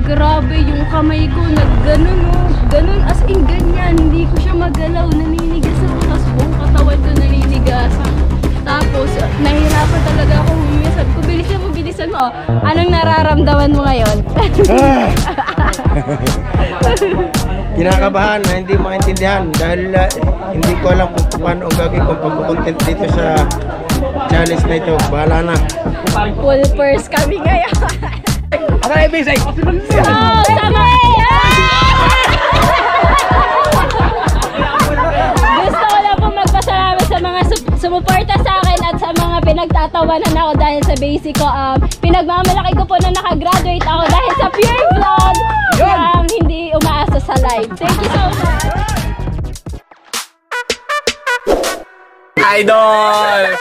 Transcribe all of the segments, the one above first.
grabe yung kamay ko, nagganon oh. Ganon as in ganyan, hindi ko siya magalaw, naninigas ako, tapos buong katawan ko naninigas. Tapos, nahirapan talaga ako huminga. Sabi ko, bilisan mo. Anong nararamdaman mo ngayon? Kinakabahan na hindi maintindihan dahil hindi ko alam kung paano ang gagawin kong pag-content dito sa challenge na ito. Bahala na. Full purse kami ngayon. Ano yung basic? Oh, sama! Gusto ko lang po magpasalamat sa mga sumuporta sa akin at sa mga pinagtatawanan ako dahil sa basic ko. Pinagmamalaki ko po na nakagraduate ako dahil sa Pure Vlog. Hindi umaasa sa live. Thank you so much! Idol!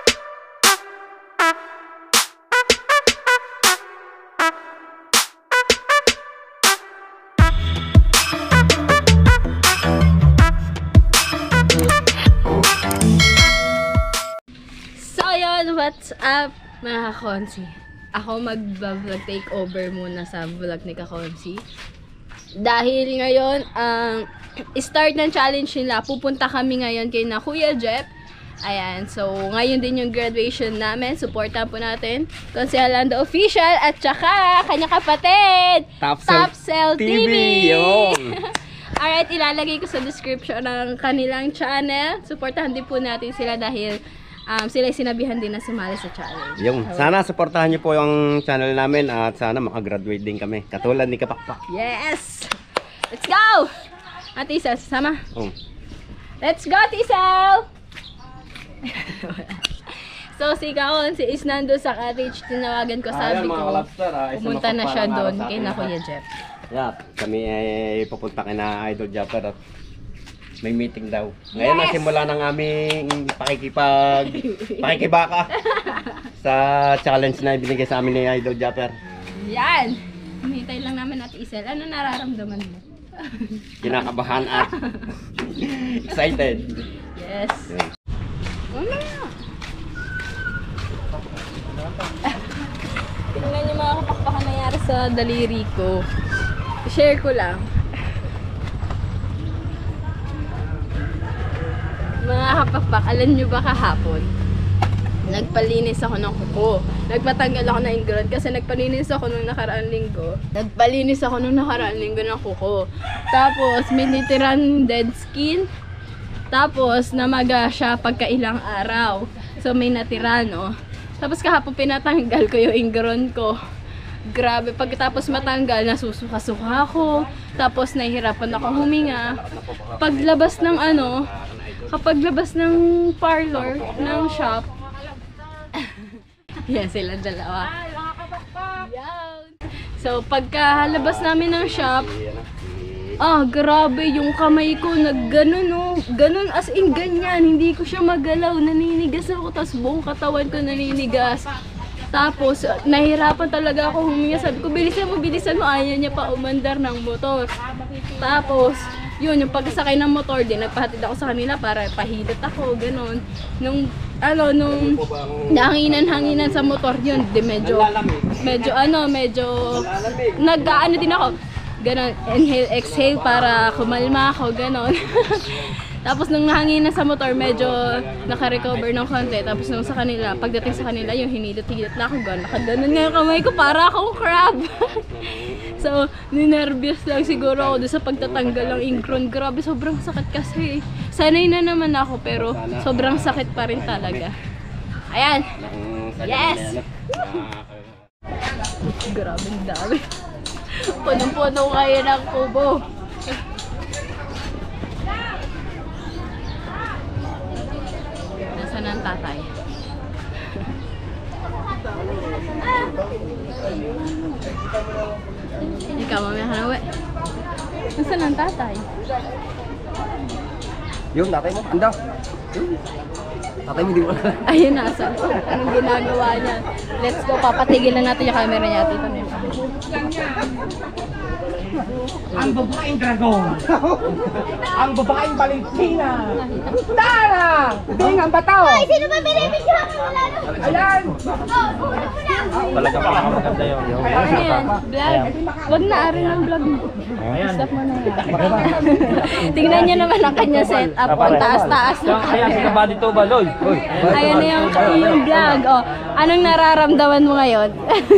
What's up mga kakonsi? Ako mag-vlog takeover muna sa vlog ni Kakonsi. Dahil ngayon, start ng challenge nila. Pupunta kami ngayon kay na Kuya Jeff. Ayan, so ngayon din yung graduation namin. Supportan po natin Konsi Alando Official at saka kanya kapatid Topcel TV. Alright, ilalagay ko sa description ng kanilang channel. Supportahan din po natin sila dahil sila sinabihan din na sumali sa challenge. Yung, sana supportahan niyo po yung channel namin at sana makagraduate din kami. Katulad ni Kapakpak. Yes! Let's go! Ate Isel, sasama? Let's go, Ate Isel! So, si Kakonsi is nandun sa cottage. Tinawagan ko, sabi ko, pumunta na siya doon kay na Kuya Jeff. Yeah, kami ay pupunta kay na Idol Japper at may meeting daw. Ngayon na simula ng aming pakikibaka sa challenge na ibinigay sa amin ni Idol Japper. Yan! Hinihintay lang namin Ate Isel. Ano nararamdaman mo? Kinakabahan at excited. Yes. Ano? Tingnan niyo mga kapakpakan nangyari sa daliri ko. I-share ko lang. Mga kapakpak, alam nyo ba kahapon? Nagpalinis ako ng kuko. Nagpatanggal ako ng ingrown kasi nagpalinis ako nung nakaraang linggo. Ng kuko. Tapos, may nitiran dead skin. Tapos, namaga siya pagkailang araw. So, may natira, no? Tapos, kahapon pinatanggal ko yung ingrown ko. Grabe, pagkatapos matanggal, nasusuka-suka ako. Tapos, nahihirapan ako huminga. Paglabas ng kapag labas ng parlor, ng shop, yan sila dalawa. So, pagkalabas namin ng shop, grabe yung kamay ko, nagganon oh. Ganon as in ganyan, hindi ko siya magalaw, naninigas ako, tapos buong katawan ko naninigas. Tapos, nahirapan talaga ako huminga. Sabi ko, bilisan mo. Ayaw niya pa umandar ng motor. Tapos, yun, yung pagkasakay ng motor din, nagpahatid ako sa kanila para pahilot ako, ganon. Nung hanginan sa motor yun, di medyo nag-ano din ako. Ganon, inhale, exhale para kumalma ako, ganon. Tapos nung nahanginan sa motor, medyo naka-recover ng konti. Tapos nung sa kanila, pagdating sa kanila, yung hinilot-hilot na ako, nakaganon nga yung kamay ko, para akong crab. So, ninervyos lang siguro ako doon sa pagtatanggal ng ingrown. Grabe, sobrang sakit kasi. Sanay na naman ako, pero sobrang sakit pa rin talaga. Ayan! Yes! Grabe, ang dami. Punong-puno kayo ng kubo. Nasaan ang tatay? Ikaw, mamaya ka na uwi. Nasaan ang tatay? Yung tatay mo, anda. Tatay mo di ba? Ayun na, so, anong ginagawa niya? Let's go, papatigil na natin yung camera niya. Ito na yun. Ang babaeng dragon! Ang babaeng Valentina! Tara! Tingang bataw! Ay, sino ba binibigyan mo? Wala na. Ayan! Talaga maganda yun. Ano yan? Vlog? Huwag na arin ang vlog mo. Stop mo na yan. Tingnan niyo naman ang kanya setup. Ang taas-taas na. Kaya si Kabady to ba, Loy? Ayan na yung vlog. Oh, anong nararamdaman mo ngayon?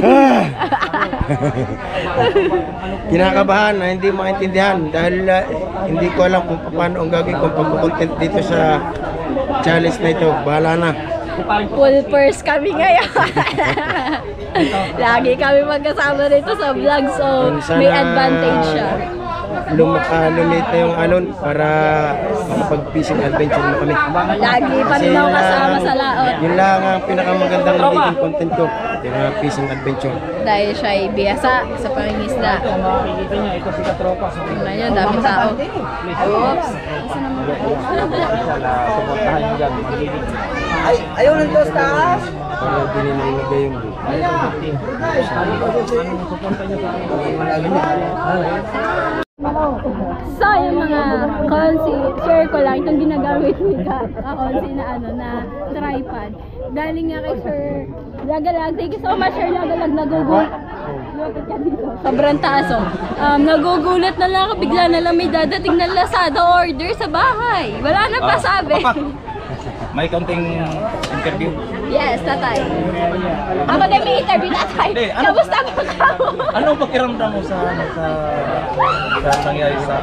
Kinakabahan na hindi maintindihan dahil hindi ko alam kung paano ang gagawin kong pagkukontent dito sa challenge na ito. Bahala na. Full purse kami ngayon. Lagi kami magkasama rito sa vlog, so may advantage siya. Lumit na yung alon para makapag-fishing adventure na kami. Lagi pa rin ako kasama sa laot. Yun lang ang pinakamagandang magiging content ko. Yung fishing adventure. Dahil siya ay biyasa sa pangingisda. Makikita niya, ito si Katropa. Tingnan niyo, daming tao. Oops. Isa naman. Suportahan niyo dyan. Ay, ayaw ng Diyos taas! Para din nilagay yung So, yung mga konsi, share ko lang itong ginagamit ni konsi na na tripod. Galing nga kay Sir Lagalag. Thank you so much, Sir Lagalag. Lupit ka dito. Sobrang taas, oh. Nagugulat na lang ako. Bigla na lang may dadating na Lazada order sa bahay. Wala na pa sabi. May kaunting interview. Yes, tatay. Ako din may interview, tatay. Hindi, ano? Kamusta mo ka? Ano pakiramdam mo sa nangyari sa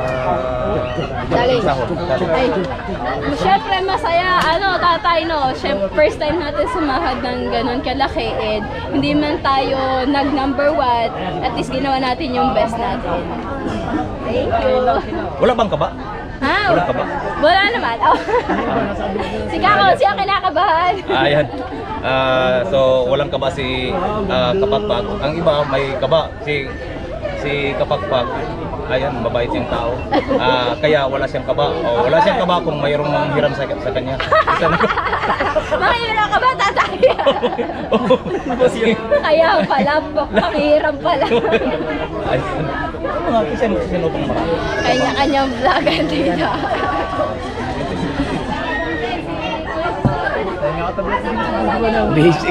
Dali. sahod? Ay, syempre masaya, tatay, no? Syempre, first time natin sumahad ng ganun kalaki, and hindi man tayo nag-number 1, at least ginawa natin yung best natin. Thank you. Wala bang kaba? Ha? Wala ka ba? Wala naman. Oh. Si Kako, siya kinakabahan. Ayan. So walang kaba si Kapagpag. Ang iba may kaba. Si Kapagpag, ayan, mabait yung tao. Kaya wala siyang kaba. O, wala siyang kaba kung mayroong manghiram sa kanya. Makihirap ka ba, tatay? Kaya pala, pakihiram pala. Ayan. Ano nga, sino pang marami? Kanya-kanyang vlogan dito. Basic.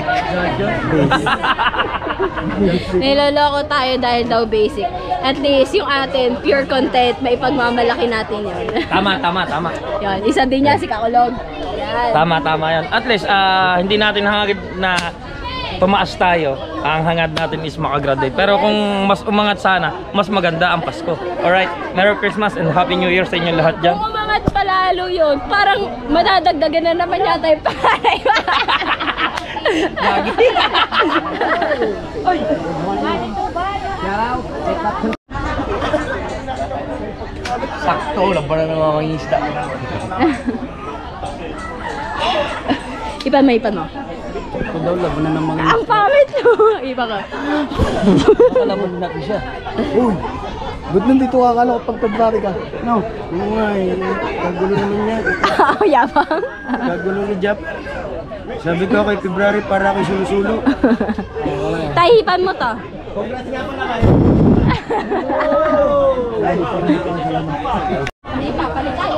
Niloloko tayo dahil daw basic. At least yung atin, pure content, may pagmamalaki natin yun. Tama. Yun, isa din niya si Kakulog. Yan. Tama yan. At least, hindi natin hangad na tumaas tayo. Ang hangad natin is makagraduate. Pero kung mas umangat sana, mas maganda ang Pasko. Alright, Merry Christmas and Happy New Year sa inyo lahat dyan. Kung umangat palalo yun, parang madadagdagan na naman yata yung panay. Oy! Sakto, laban na mga isda. Ipan mo. Ito daw, laban na ng mga Ang pangit mo! Iba ka. laban na ko siya. Uy! Ba't nandito ka? Akala ko pag February ka? No. Oo nga kagulo naman niya. Yabang. Kagulo ni Jap. Sabi ko kay February para kay Sulusulo. Tahipan mo to. Hindi pa, palit tayo.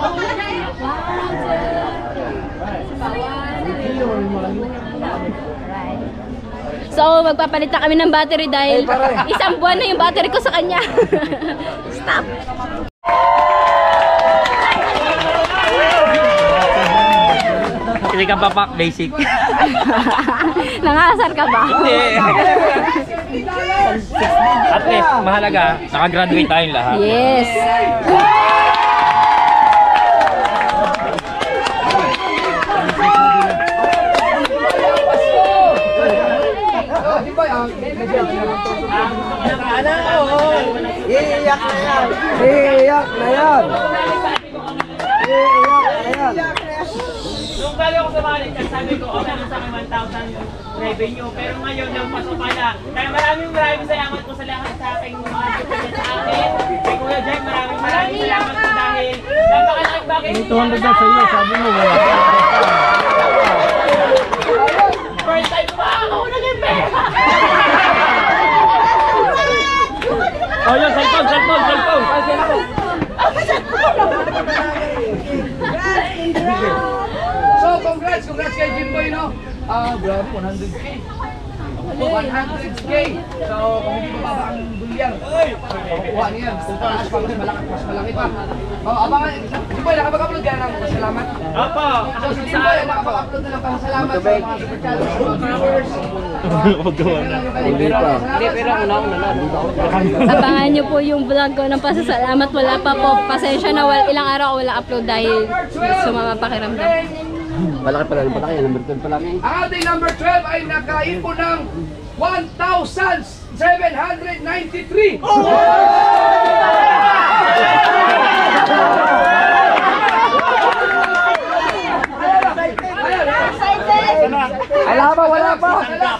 So, magpapalit na kami ng battery dahil isang buwan na yung battery ko sa kanya. Stop! Hindi ka papak, basic. Nangasar ka ba? Hindi. At least, mahalaga, nakagraduate tayong lahat. Yes! Iiyak na yan! Iiyak na yan! Nung bago ako sumali, sabi ko, okay na sa akin 1,000 revenue. Pero ngayon, yung pasok pala. Kaya maraming salamat po sa lahat sa aking mga tutulad sa akin. Kay Kuya Jack, maraming salamat po dahil napakalaking bagay. 200 na sa iyo, sabi mo wala. Oh, yun, cellphone. So, congrats kay Jimboy, no? Grabe, 100K. 100K. So, kung hindi mababa ang bulyar, makukuha niya. Kung taas pa, mas malaki pa. Abangan, Jimboy, nakapag-upload ka ng pasalamat? Opo. So, si Jimboy, nakapag-upload na ng pasalamat sa mga super challenge, mga viewers. Abangan nyo po yung vlog ko ng pasasalamat. Wala pa po. Pasensya na ilang araw wala upload dahil sumama pakiramdam. Malaki pala, number 12 pa lang eh. Ang ating number 12 ay nakaipon ng 1,793. Wala pa.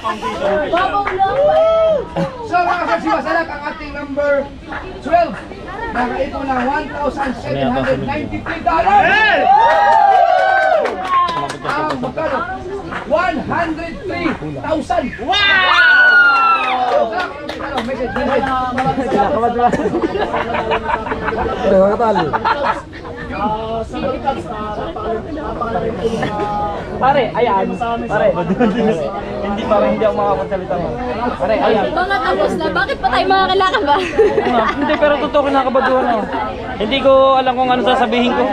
So mga kasasiwasalak, ang ating number 12 nakaipon ng $1,793. Ang magkano? 103,000. Wow! Message. Pare, ayan. Pare. Hindi ako makapagsalita mo. Pare, ayan. Mga tapos na, bakit pa tayo makakilakad ba? Hindi, pero totoo kinakabaduhan ako. Hindi ko alam kung ano sasabihin ko.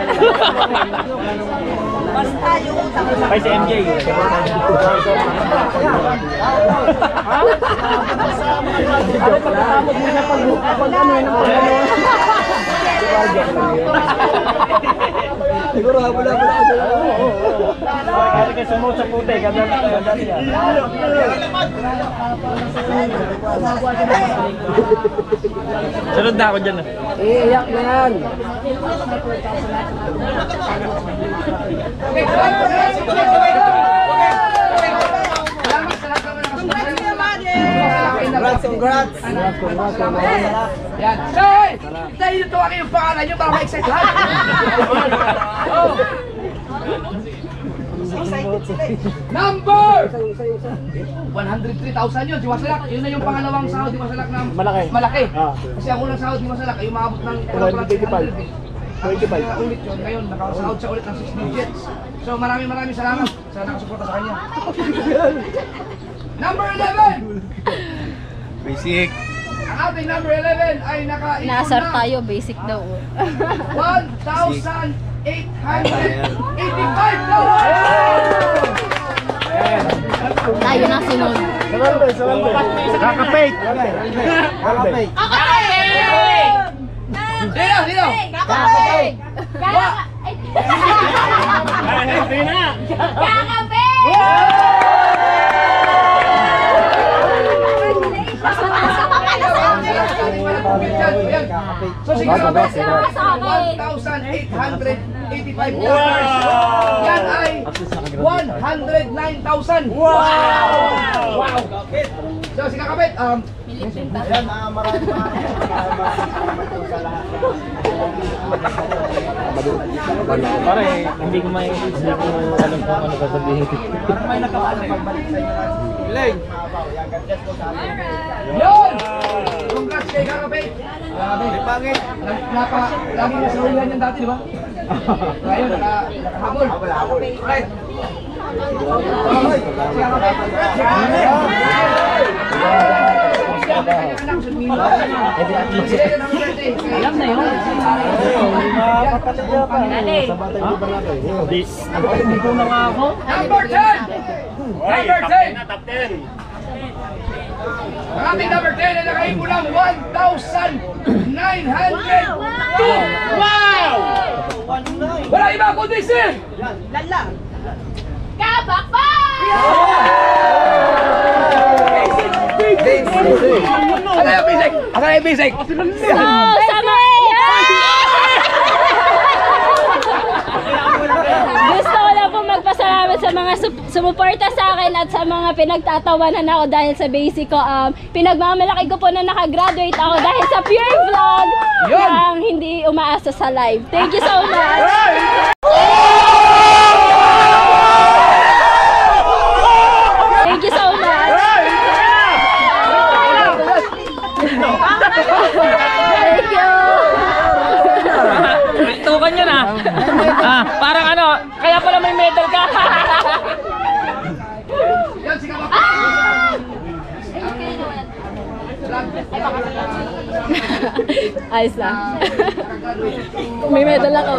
Kay si MJ. Siguro habula. Kasi kayo sumunod sa puti, ganda niya. Sunod na ako dyan. Iiyak na yan. Congrats. Yan. Hey! Dahil ito aking yung pangalan nyo para ma-excite lahat. Number 103,000 yun, Diwasalak. Yun na yung pangalawang sahod, Diwasalak na malaki. Kasi ang unang sahod, Diwasalak, ay umabot ng 25 ulit yun. Ngayon, nakasahod siya ulit ng 6 digits. So maraming salamat sa nakasuporta sa kanya. Number 11! Basic. Ang ating number 11 ay nakaipon Naasar na tayo, basic daw. 1,885 Tayo na sunod. Kakapit. Dino! Kakapit! So sige ka ba? $1,885. Yan ay 109,000. Wow! So sige ka ba? Pare, hindi ko may alam kung ano sasabihin. Parang may nakakaalam pagbalik sa inyo. Biling! Yun! Congrats kay Kakapit! Grabe, pangit! Lagi na sa ulihan yan dati, di ba? Ngayon, nakahabol. Right! Alam na yun. Hindi ko na nga ako. Number 10! Number 10! Top 10. Ang ating number 10 ay nakaipon ng 1,902! Wow! Wala iba kundi si Kabakpa! Ano yung basic? Ano yung basic? Gusto ko lang po magpasalamat sa mga sumuporta sa akin at sa mga pinagtatawanan ako dahil sa basic ko. Pinagmamalaki ko po na nakagraduate ako dahil sa pure vlog ang hindi umaasa sa live. Thank you so much! Thank you so much! Thank you! Tukan yun ah. Parang ano, kaya pala may medal ka. Yan, sige ba? Ayos lang. May medal ako.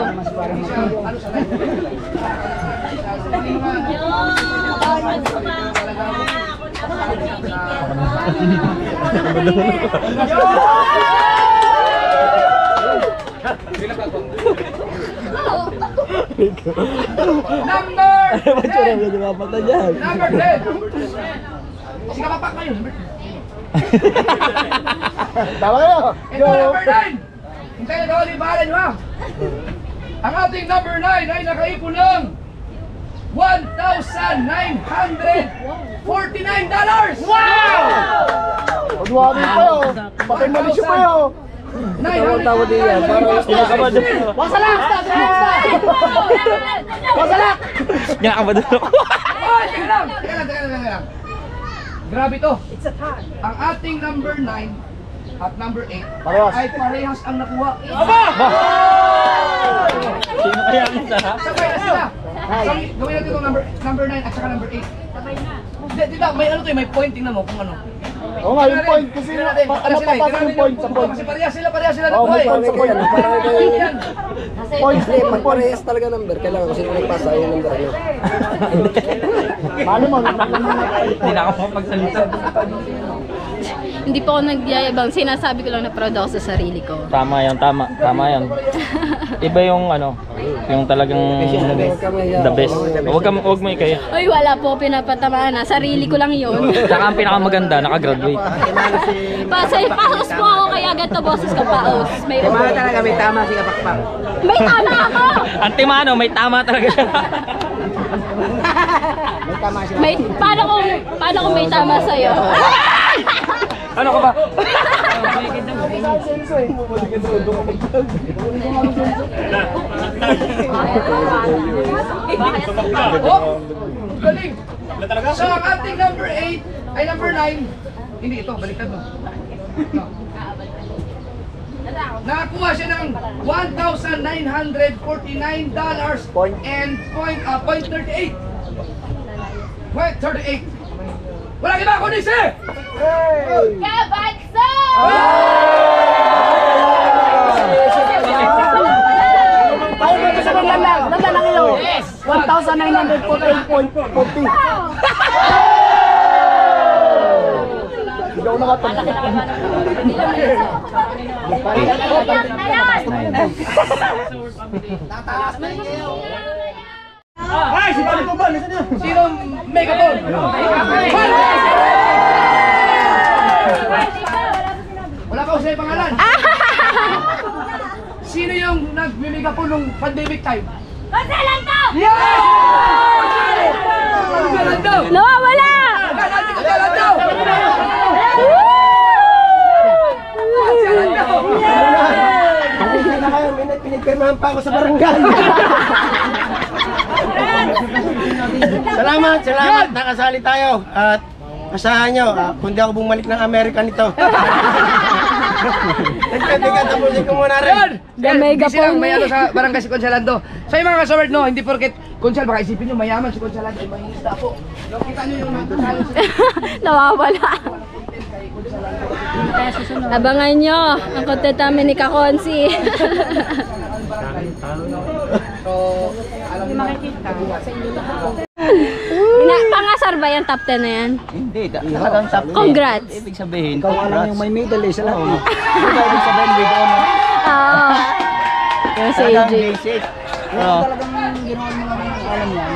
Number 10! Number 10! Sige pa kayo, number 10. Tama kayo. Ito number 9! Hintay na daw, libahan nyo ha! Ang ating number 9 ay nakaipon ng $1,949! Wow! Pagwari pa yun. Bakit malisyo pa yun? 949! Wasalak! Wasalak! Kinakabado ako. Ay, teka lang! Teka lang. Grabe to. Ang ating number 9 at number 8 Parehas. ay parehas ang nakuha. Sino kaya ang isa? Sabay na sila. Gawin natin itong number 9 at saka number 8. Hindi, may ano to, may point. Tingnan mo kung ano. Oo nga, yung point. Kasi papasok yung point sa point. Kasi parehas sila Oo, nakuha may point sa point. Yan. Point. Pag parehas talaga number, kailangan ko sino nagpasa yung number ano. Paano mo? Hindi na ako mapagsalita. Hindi po ako nagyayabang. Sinasabi ko lang na proud ako sa sarili ko. Tama yan, tama yan. Iba yung ano, yung talagang the best. Huwag mo ikaya. Uy, wala po pinapatamaan na. Sarili ko lang yun. Saka ang pinakamaganda, nakagraduate. Paus po ako kaya agad to boses ka paus. May Talaga may tama si Kapakpak. May tama ako! Antimano, may tama talaga siya. May, paano kung may tama sa'yo? Ano ka ba? Oh, galing. So ang ating number 8 ay number 9. Hindi ito, baliktad mo. No. Nakakuha siya ng $1,949 and point 38. Point 38. Walang iba kundi si Kabanso! Tayo dito sa naglalang. Naglalang iyo. 1,948.40. Hindi ako nakatanda. Sino megaphone? Wala ka usay pangalan. Sino yung nag-megaphone nung pandemic time? Konselanto! Yes! Konselanto! Nawawala! Konselanto! Konselanto! Hindi na kayo. Pinagpirmahan pa ako sa barangay. Salamat. Nakasali tayo. At asahan nyo, kung di ako bumalik ng Amerika nito. Teka, tapusin ko muna rin. The megaphone May eh. ano sa barangay si Conselando. Sa mga kasaward, no, hindi porket Consel, baka isipin nyo mayaman si Conselando ay mahingisda po. No, kita nyo yung nagkasalo sa Nawawala. Abangan nyo ang content namin ni Kakonsi. So, alam mo makikita. Pangasar ba yung top 10 na yan? Hindi, talagang top 10. Congrats! Ibig sabihin, Ikaw alam yung may medal eh, sila. ibig sabihin with honor. Oo. Yung sa Talagang AJ. basic. Oo. Talagang ginawa mo lang yung alam niya.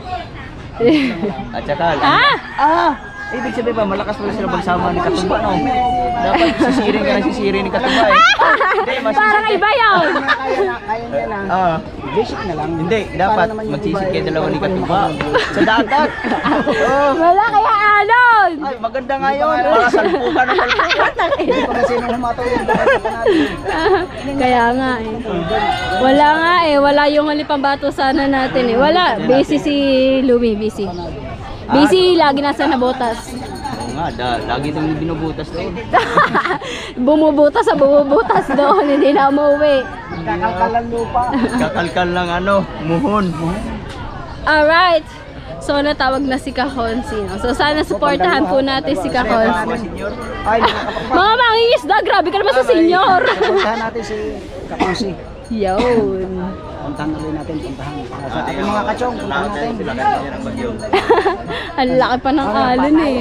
At saka, Ibig sabihin ba, malakas pala sila magsama ni Katumba, no? dapat sisiri ni Katumba eh. Hindi, Parang iba yun. Kaya niya lang. Basic na lang. Hindi, dapat magsisik kayo dalawa ni Katumba. Sa dagat. Wala kaya alon. Ay, maganda nga yun. Para salpukan na salpukan. Hindi pa kasi nung humataw yung dapat pa natin. Kaya nga eh. Wala nga eh. Wala yung huli pambato sana natin eh. Wala. Busy si Lumi. Busy. Busy. Lagi nasa nabotas. nga, lagi itong binubutas doon. Bumubutas doon, hindi na umuwi. Kakalkalan lupa. Kakalkal lang muhon. Alright. So, natawag na si Kakonsi. No? So, sana supportahan po natin si Kakonsi. Ay, Mga mangingisda, grabe ka naman sa senior. puntahan natin si Kakonsi. Yun. Puntahan na rin natin, puntahan. Sa ating mga kachong, puntahan natin. Sila kanina ng bagyo. Ang laki pa ng alon eh.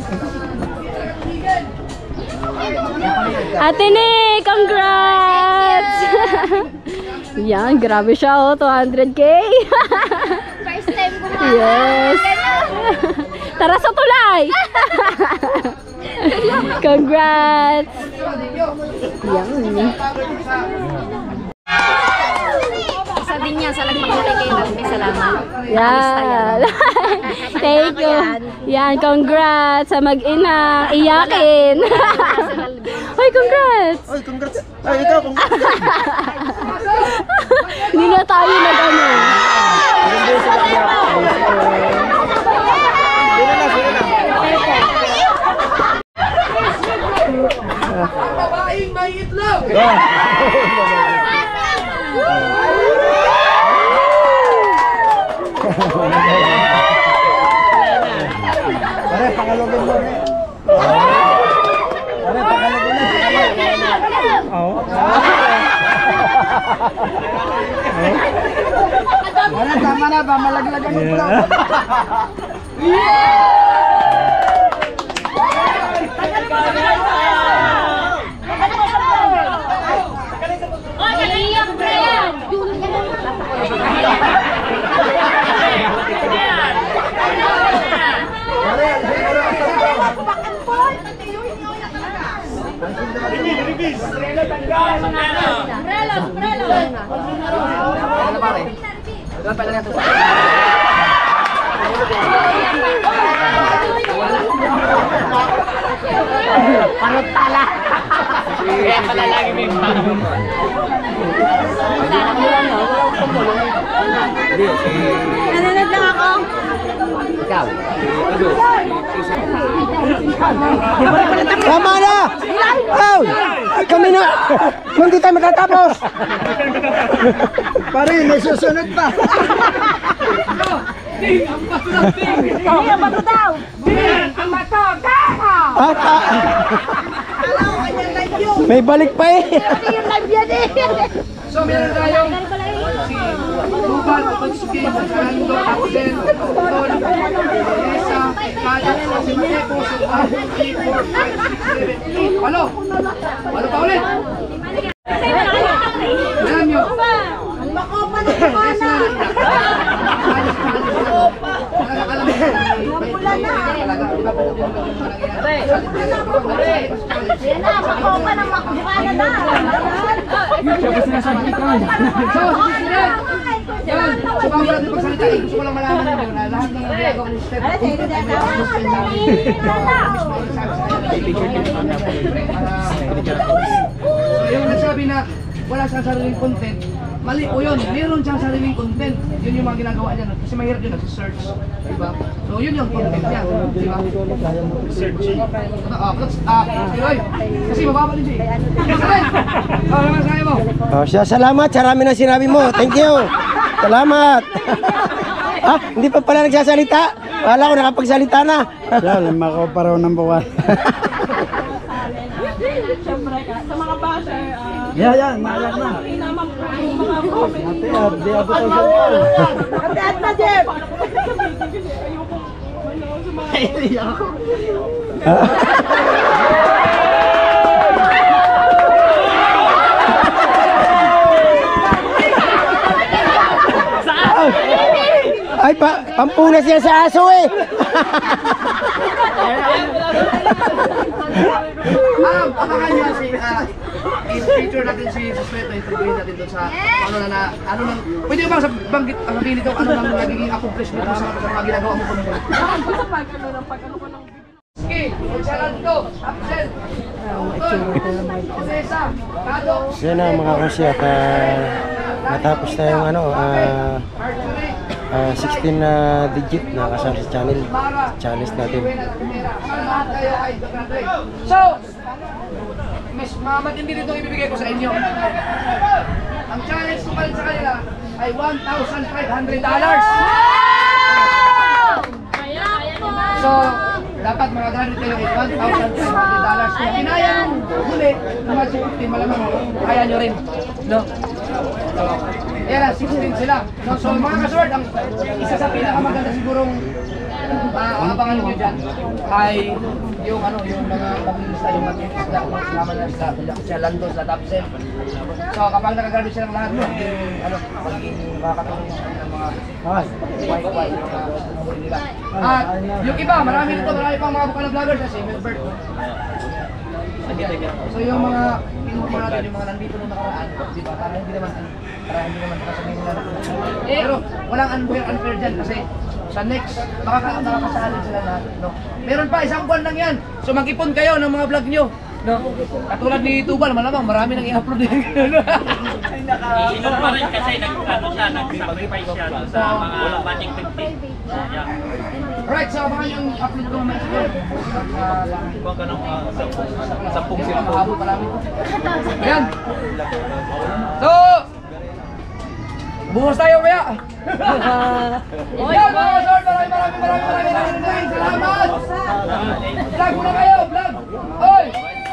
Ate Nick, congrats! Yan, grabe siya oh, 200k. First time ko Yes. Tara sa tulay. Congrats. Yan. Isa din niya sa nagpakita kay Lalmi. Salamat. Yan. Thank you. Yan, congrats sa mag-ina. Iyakin. Hoy, congrats. Ay, congrats. Ay, ikaw, congrats. Hindi na tayo nag-ano. Hindi sila niya. Sige na, sige na. Babaeng may itlog. Pare, pangalogin mo rin. Pare, pangalogin mo. Oo. Pare, tama na ba? Malaglagan mo bro. Kaya pala lagi may Nanonood lang ako. Tama na! Oh! Kami na! Hindi tayo matatapos! Pare, may susunod pa! Ang bato daw. May balik pa eh! Yung live yan eh. So, meron tayong si Ruban, Pagsuki, Fernando, Absen, Tol, Teresa, Kaja, si Matepo, Suban, 3, 4, 5, 6, 7, 8. Palo! Palo pa ulit! Alam nyo? Ang makopa na kumana. Mapula na. Yan na, makopa na makumana na. So, yan, sumama natin pagsalita. Gusto ko lang malaman nyo na lahat ng ginagawa ng step ay may So, yung nagsabi na wala siyang sariling content, mali o yun, meron siyang sariling content. Yun yung mga ginagawa niya. Kasi mahirap yun, nag-search. Diba? So, yun yung content niya. Diba? Search. Roy, kasi mababa din siya eh. Roy! Ano naman sabi mo? Oh, siya, salamat. Sarami na sinabi mo. Thank you. Salamat. Ah, hindi pa pala nagsasalita. Wala ko nakapagsalita na. Yan, lima ko pa raw ng buwan. sa mga basher, Yan, naalala na. naman po yung mga comment. Ate, di ako tayo sa At na, Jeff. Ay, pampunas niya sa aso eh. Abangan niyo si i-feature natin si Suspeto, interviewin natin doon sa ano nang pwede ba banggit ang sabihin nito ano nang nagiging accomplishment mo sa mga ginagawa mo kuno. Okay, magsalan to. Absent. Teresa, Kado. Yan na mga kusya. Natapos tayong archery, 16 na digit na kasama sa challenge natin. So, mas matindi dito ibibigay ko sa inyo. Ang challenge ko pa rin sa kanila ay $1,500. So, dapat magagamit kayo ng $1,500. Kung kinaya nung huli, ng mga 15, malamang kaya nyo rin. No? So, yan ang 16 sila. No? So, mga kasword, ang isa sa pinakamaganda sigurong abangan nyo dyan ay yung yung mga pag-iista, yung mga isda, mga sinama na sa Lando, sa top 7. So, kapag nakagraduate sila ng lahat, magiging makakatulong ng mga white, yung mga huli nila. At yung iba, marami pang mga bukal na vloggers na si Milbert. So, yung mga pinuha natin, yung mga nandito nung nakaraan, di ba? Para hindi naman nakasabihin nila. Pero walang unfair dyan kasi sa next, makakasali sila lahat, no? Meron pa, isang buwan lang yan. So mag-ipon kayo ng mga vlog nyo, no? Katulad ni Tubal, malamang marami nang i-upload din. Iinom pa rin kasi nag-sacrifice siya sa mga budget 50. Alright, so baka yung upload ko naman siguro. Huwag ka ng 10 sila po. Ayan. So, bukas tayo kaya. Yan mga kasord, maraming salamat. Vlog muna kayo, vlog. Oy!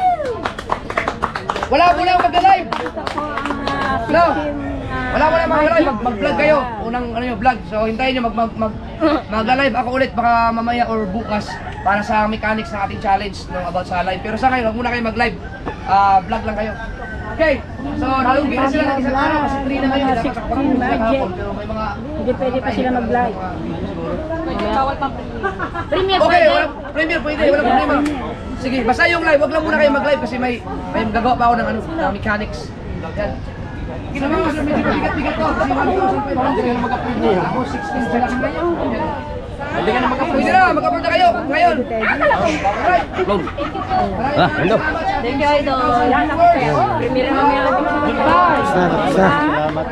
Wala muna mag-live. No. Wala mag-live, mag-vlog kayo. Unang vlog. So hintayin nyo mag-live ako ulit baka mamaya or bukas para sa mechanics ng ating challenge about sa live. Pero sa ngayon, wag muna kayo mag-live. Vlog lang kayo. Okay, so nalugi na sila ng isang araw kasi 3 na ngayon. Dapat sa kapatid na kahapon, pero may mga... Hindi pwede pa sila mag-live. Bawal pa. Premiere Okay, pwede. premiere pwede, wala problema. Sige, basta yung live, wag lang muna kayo mag-live kasi may gagawa pa ako ng mechanics. Yan. Kinama ko sa medyo bigat-bigat to kasi 1,500 mag-upload na. Ako 16 sila kang ganyan. Hindi ka na mag-upload na, mag-upload na kayo ngayon. Alright. Hello. Thank you, Idol. Premiere na niya. Salamat.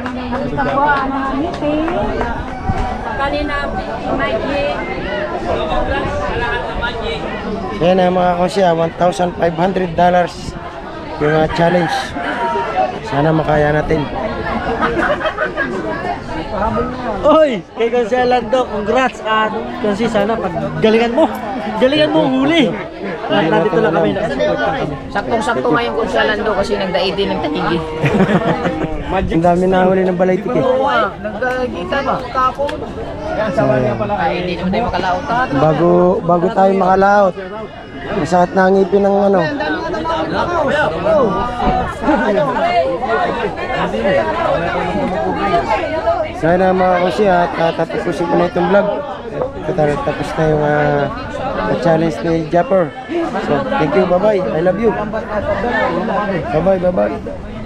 Kanina, Mikey. Yan ang mga konsya, $1,500 yung challenge. Sana makaya natin. Oy, kay Konsi Lando, congrats at Konsi sana galingan mo huli. Nandito lang kami, nakasupport lang kami. Saktong-sakto ngayon kung sa Lando kasi nagdaid din ng tanigi. Ang dami na huli ng balitik eh. Nagkagita ba? Kapon. Ay, hindi naman tayo makalaot. Bago tayo makalaot. Masakit na ang ngipin ng ano. Sana mga kusi at tatapusin ko na itong vlog. Tapos na yung challenge ni Japper. So, thank you, bye-bye. I love you. Bye-bye.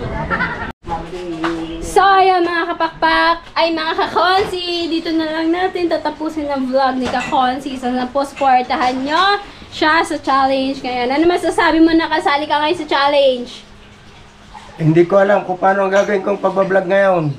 So, ayan mga kapakpak, ay mga kakonsi, dito na lang natin tatapusin ang vlog ni Kakonsi. Sana po supportahan nyo siya sa challenge ngayon. Ano masasabi mo na kasali ka ngayon sa challenge? Hindi ko alam kung paano ang gagawin kong pagbablog ngayon.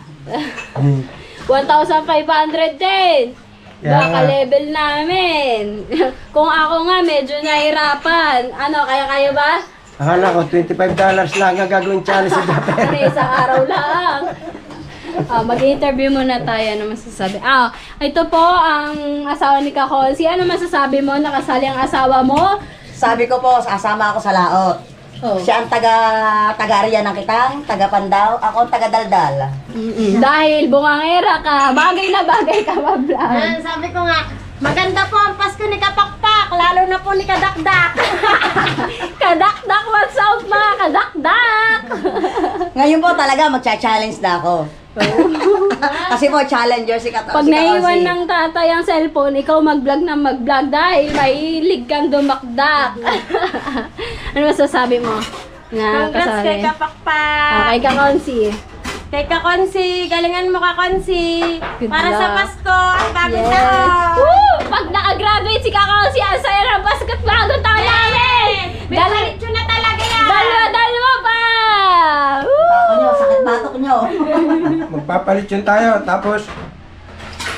1,500 din! Baka level namin. Kung ako nga, medyo nahirapan. Ano, kaya ba? Akala ko $25 lang ang gagawin challenge sa Japper. Ano, isang araw lang. Mag-interview muna tayo. Ano masasabi? Ito po ang asawa ni Kakonsi. Ano masasabi mo? Nakasali ang asawa mo? Sabi ko po, sasama ako sa laot. Oh. Siya ang taga-Ariya ng Kitang, taga-Pandaw, ako ang taga-Daldal. Dahil bungangera ka, bagay na bagay ka ma-vlog. Sabi ko nga, maganda po ang Pasko ni Kapakpak, lalo na po ni Kadakdak. Kadakdak, what's up mga kadakdak? Ngayon po talaga magcha-challenge na ako. Kasi po challenger si Kato. Pag naiwan ng tatay ang cellphone, ikaw mag-vlog na mag-vlog dahil mahilig kang dumakdak. Ano masasabi mo? Congrats kay Kapakpak. Kay Kakonsi. Kay Kakonsi, galingan mo Kakonsi. Para sa Pasko at bagong Yes. taon. Woo! Pag naka-graduate si Kakonsi, ang saya ng Pasko at bagong taon namin! Diretso na talaga yan. Dalawa pa! Woo! Batok nyo, sakit batok nyo. Magpapalit yun tayo. Tapos,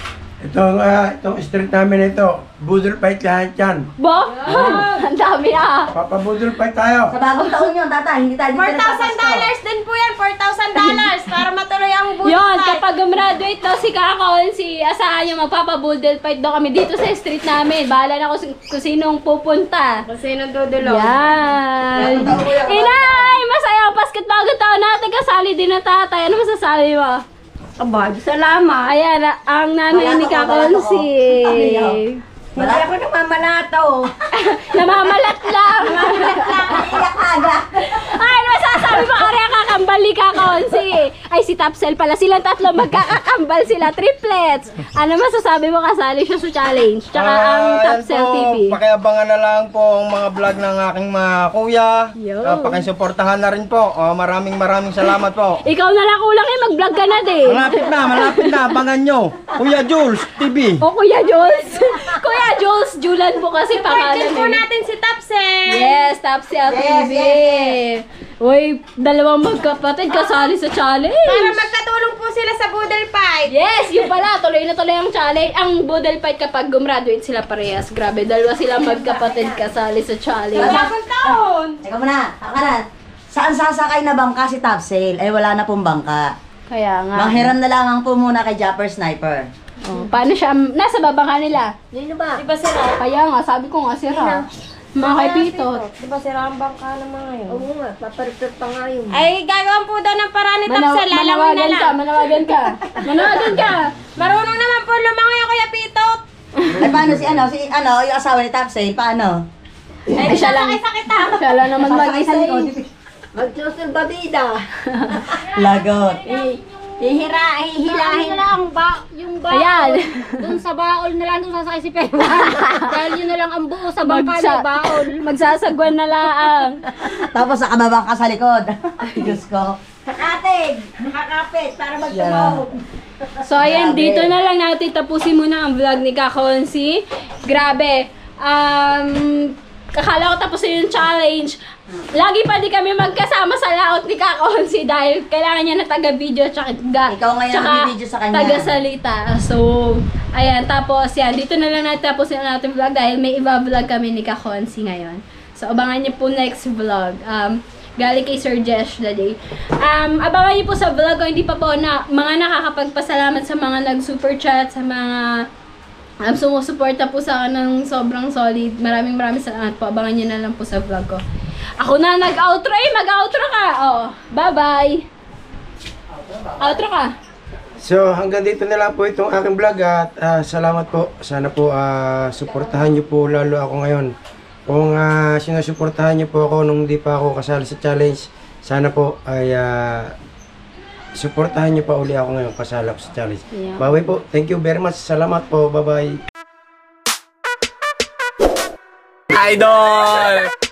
Itong street namin ito, budol fight lahat yan. Bo? Ang dami ah. Papabudol fight tayo. Sa bagong taon yun, tata, hindi tayo $4,000 din po yan, $4,000 para matuloy ang budol Yun, fight. kapag gumraduate daw si Kakon, si asahan niyo magpapabudol fight daw kami dito sa street namin. Bahala na kung sinong pupunta. Kung sino dudulong. Yan. Inay! Masaya ang basket bagong taon natin. Kasali din na tatay. Ano masasabi mo? Aba, salamat. Ayan, ang nanay ni Kakonsi. Hindi ako namamalato. Namamalat lang. Iyak aga. Ay, ano masasabi mo? Kaya kakambal ni Kakonsi. Ay, si Tapsel pala. Silang tatlo magkakakambal sila. Triplets. Ano masasabi mo? Kasali siya sa challenge. Tsaka ang Tapsel TV. Pakiabangan na lang po ang mga vlog ng aking mga kuya. Yo. Pakisuportahan na rin po. Maraming salamat po. Ikaw na lang kulang eh. Mag-vlog ka na din. Malapit na. Abangan nyo. Kuya Jules TV. O, Kuya Jules. Kuya Jules. Julan po kasi pangalan Support po eh. natin si Tapsen. Yes, Tapsel TV. Uy, dalawang magkapatid kasali sa challenge. Para magkatulong po sila sa budol fight. Yes, yun pala. Tuloy na tuloy ang challenge. Ang budol fight kapag gumraduate sila parehas. Grabe, dalawa sila magkapatid kasali sa challenge. Bagong taon. Teka muna, taka na. Saan sasakay na bangka si Top Sale? Ay wala na pong bangka. Kaya nga. Manghiram na lamang po muna kay Japper Sniper. Oh, paano siya? Nasa baba ka nila. Di ba sira? Kaya nga, sabi ko nga sira. Mga kaibitot. Di ba sira ang bangka ng mga yun? Oo nga, paparipit pa nga yun. Ay, gagawin po daw ng paraan ni Tapsen. Lalawin na lang. Manawagan ka. Marunong naman po lumangoy ang Kuya Pitot. Ay paano yung asawa ni Top Sale, paano? Ay, siya lang. sakit ha. Siya lang naman mag-isa eh. Magsusul babida. Lagot. Hihilahin na lang yung baol. Ayan. Doon sa baol na lang doon sasakay si Pema. Dahil yun na lang ang buo sa bangka ng baol. Magsasagwan na lang. Tapos nakababa ka sa likod. Ay, Diyos ko. Nakakapit para magtumaw. So ayan, Grabe. dito na lang natin tapusin muna ang vlog ni Kakonsi. Grabe. Kakala ko tapusin yung challenge. Lagi pa di kami magkasama sa laot ni Kakonsi dahil kailangan niya na taga-video tsaka Ikaw ngayon ang bibidyo sa kanya. taga-salita. So, ayan. Tapos, yan. Dito na lang natin tapusin ang ating vlog dahil may iba vlog kami ni Kakonsi ngayon. So, abangan niyo po next vlog. Galing kay Sir Jesh Daday. Abangan niyo po sa vlog kung hindi pa po na mga nakakapagpasalamat sa mga nag-super chat, sa mga sumusuporta po sa akin ng sobrang solid. Maraming salamat po. Abangan niyo na lang po sa vlog ko. Ako na nag-outro eh. Mag-outro ka. Oh, bye-bye. Outro ka. So hanggang dito na lang po itong aking vlog at salamat po. Sana po suportahan niyo po lalo ako ngayon. Kung sinusuportahan niyo po ako nung di pa ako kasali sa challenge, sana po ay suportahan niyo pa uli ako ngayon kasali ako sa challenge. Yeah. Bye po. Thank you very much. Salamat po. Bye-bye. Idol!